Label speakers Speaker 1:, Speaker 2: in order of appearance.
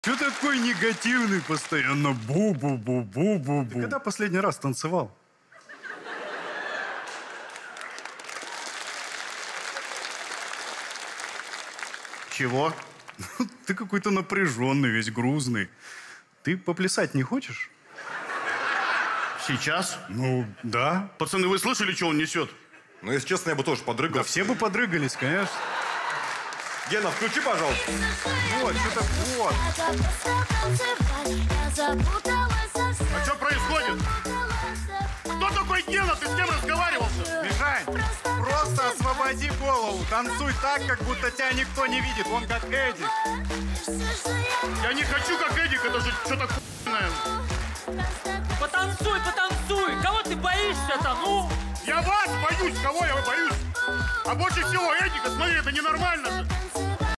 Speaker 1: Что такой негативный постоянно? Бу-бу-бу-бу-бу-бу. Ты когда последний раз танцевал?
Speaker 2: Чего?
Speaker 1: Ты какой-то напряженный, весь грузный. Ты поплясать не хочешь?
Speaker 2: Сейчас?
Speaker 1: Ну, да.
Speaker 2: Пацаны, вы слышали, что он несет?
Speaker 3: Ну, если честно, я бы тоже подрыгал.
Speaker 1: Да все бы подрыгались, конечно.
Speaker 3: Гена, включи, пожалуйста.
Speaker 1: Вот, что-то вот.
Speaker 2: А что происходит? Кто такой Гена? Ты с кем разговаривал-то?
Speaker 1: Мишань, просто освободи голову. Танцуй так, как будто тебя никто не видит. Он как Эдик.
Speaker 2: Я не хочу как Эдик, это же что-то х**ное.
Speaker 4: Потанцуй, потанцуй! Кого ты боишься-то, ну?
Speaker 2: Я вас боюсь, кого я боюсь? А больше всего Эдика, смотри, это ненормально же.